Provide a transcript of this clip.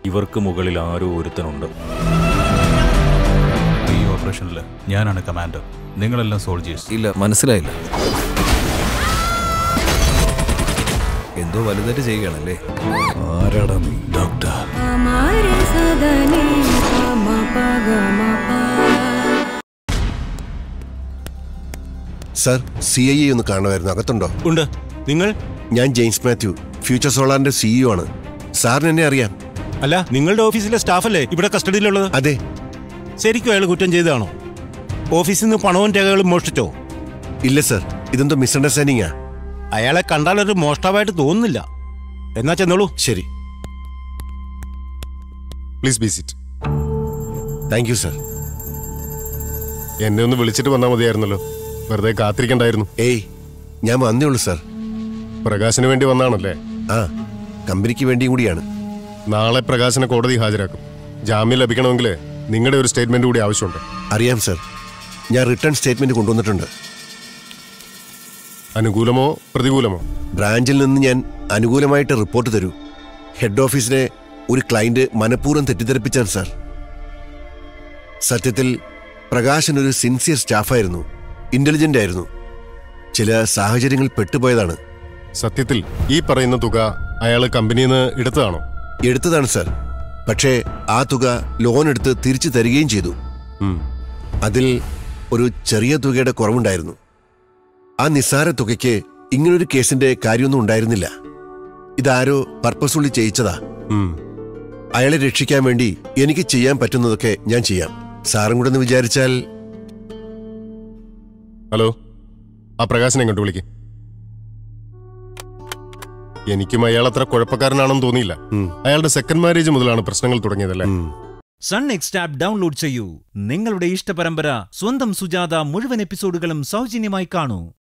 ഇവർക്ക് മുകളിൽ ആരോ ഒരുത്തനുണ്ട്. ഈ ഓപ്പറേഷനിൽ ഞാനാണ് കമാൻഡർ. നിങ്ങളെല്ലാം സോൾജേഴ്സ്. ഇല്ല, മനസ്സിലായില്ല. എന്തോ വലുതായിട്ട് ചെയ്യുകയാണല്ലേ? ആരാടാ നീ? ഡോക്ടർ. സർ, CIA ഒന്ന് കാണുമായിരുന്നു. അകത്തുണ്ടോ? ഉണ്ട്. നിങ്ങൾ? ഞാൻ ജെയിംസ് മാത്യു, ഫ്യൂച്ചർ സോളാറിന്റെ CEO ആണ്. സാറിന് എന്നെ അറിയാം. അല്ല, നിങ്ങളുടെ ഓഫീസിലെ സ്റ്റാഫല്ലേ ഇവിടെ കസ്റ്റഡിയിലുള്ളത്? അതെ. ശരിക്കും അയാൾ കുറ്റം ചെയ്തതാണോ? ഓഫീസിൽ നിന്ന് പണവും രേഖകളും മോഷ്ടിച്ചോ? ഇല്ല സർ, ഇതെന്തോ മിസ്അണ്ടർസ്റ്റാൻഡിങ്ങാ. അയാളെ കണ്ടാലൊരു മോഷ്ടാവായിട്ട് തോന്നുന്നില്ല. എന്നാ ചെന്നോളൂ. ശരി. Please be sit. Thank you sir. എന്നെ ഒന്ന് വിളിച്ചിട്ട് വന്നാൽ മതിയായിരുന്നല്ലോ, വെറുതെ കാത്തിരിക്കണ്ടായിരുന്നു. ഏയ്, ഞാൻ വന്നേ ഉള്ളൂ സർ. പ്രകാശിന് വേണ്ടി വന്നാണല്ലേ? ആ, കമ്പനിക്ക് വേണ്ടിയും കൂടിയാണ്. നാളെ പ്രകാശിനെ കോടതി ഹാജരാക്കും. ജാമ്യം ലഭിക്കണമെങ്കിൽ നിങ്ങളുടെ ഒരു സ്റ്റേറ്റ്മെന്റ് കൂടി ആവശ്യമുണ്ട്. അറിയാം സർ, ഞാൻ റിട്ടേൺ സ്റ്റേറ്റ്മെന്റ് കൊണ്ടുവന്നിട്ടുണ്ട്. അനുകൂലമോ പ്രതികൂലമോ? ബ്രാഞ്ചിൽ നിന്ന് ഞാൻ അനുകൂലമായിട്ട് റിപ്പോർട്ട് തരൂ. ഹെഡ് ഓഫീസിനെ ഒരു ക്ലയന്റ് മനഃപൂർവ്വം തെറ്റിദ്ധരിപ്പിച്ചാണ് സാർ. സത്യത്തിൽ പ്രകാശൻ ഒരു സിൻസിയർ സ്റ്റാഫായിരുന്നു, ഇന്റലിജന്റ് ആയിരുന്നു. ചില സാഹചര്യങ്ങൾ പെട്ടുപോയതാണ്. സത്യത്തിൽ ഈ പറയുന്ന തുക അയാൾ കമ്പനിയിൽ നിന്ന് എടുത്തതാണോ? എടുത്തതാണ് സാർ. പക്ഷേ ആ തുക ലോൺ എടുത്ത് തിരിച്ചു തരികയും ചെയ്തു. അതിൽ ഒരു ചെറിയ തുകയുടെ കുറവുണ്ടായിരുന്നു. ആ നിസ്സാര തുകയ്ക്ക് ഇങ്ങനൊരു കേസിന്റെ കാര്യമൊന്നും ഉണ്ടായിരുന്നില്ല. ഇതാരോ പർപ്പസ്ഫുള്ളി ചെയ്യിച്ചതാ. അയാളെ രക്ഷിക്കാൻ വേണ്ടി എനിക്ക് ചെയ്യാൻ പറ്റുന്നതൊക്കെ ഞാൻ ചെയ്യാം. സാറും കൂടെ ഒന്ന് വിചാരിച്ചാൽ. ഹലോ, ആ പ്രകാശനെ ഇങ്ങോട്ട് വിളിക്ക്. എനിക്കും അയാൾ അത്ര കുഴപ്പക്കാരനാണെന്ന് തോന്നിയില്ല. അയാളുടെ സെക്കൻഡ് മാരേജ് മുതലാണ് പ്രശ്നങ്ങൾ തുടങ്ങിയതല്ലേ? സൺ നെക്സ്റ്റ് ആപ്പ് ഡൗൺലോഡ് ചെയ്യൂ. നിങ്ങളുടെ ഇഷ്ടപരമ്പര സ്വന്തം സുജാത മുഴുവൻ എപ്പിസോഡുകളും സൗജന്യമായി കാണൂ.